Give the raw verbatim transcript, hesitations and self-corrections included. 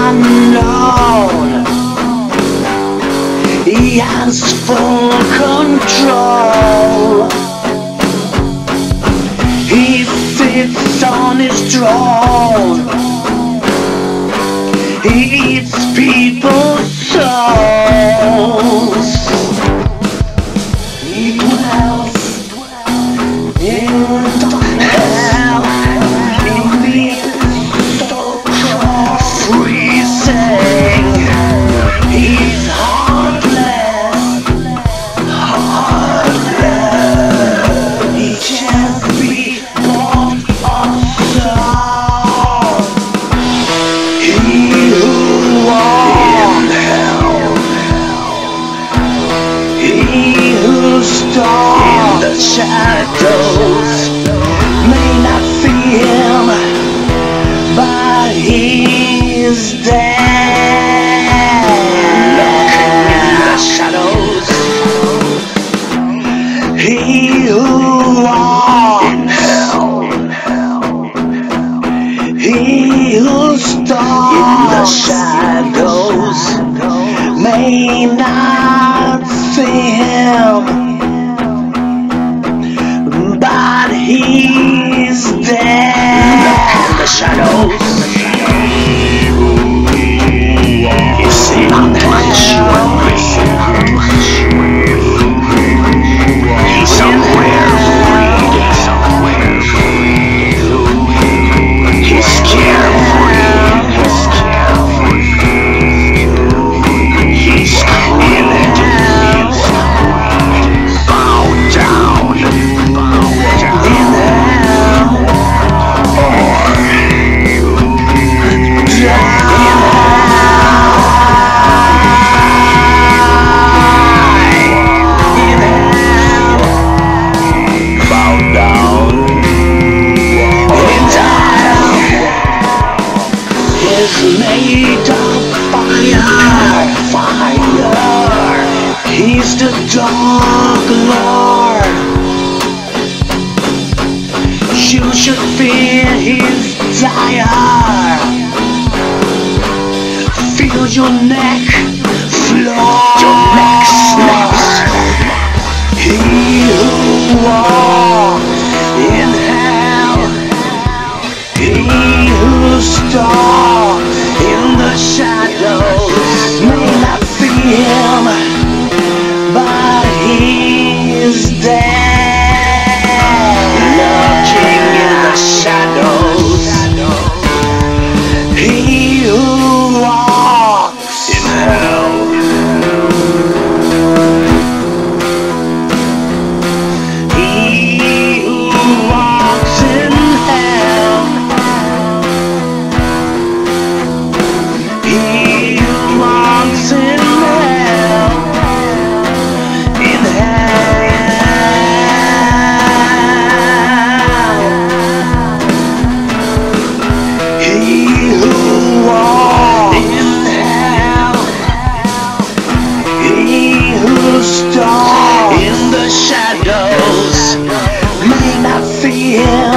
unknown. He has full control. He sits on his throne. He eats people's souls. He dwells in hell, in the so-called freezing. He's heartless, heartless. He can't be bought or sold. He who walks in hell, he who stalks in the shadows, may not see him, but he's there, lurking in the shadows. He who walks in hell, he who stalks in the shadows, may not see him, but he's there, lurking in the shadows. You see how much you are missing. He's somewhere reading, somewhere reading. He's carefree, he's carefree. He's in hell, bow down, bow down. In hell, or down. Made of fire, fire. He's the Dark Lord. You should fear his desire. Feel your neck floor. Your neck snaps. He who walks in hell, he who stalks in the shadows, may not see him, but he's there, lurking in the shadows. He who walks in hell, he who walks in hell, he who walks in hell, in hell. He who walks in hell, he who stalks in the shadows, may not see him,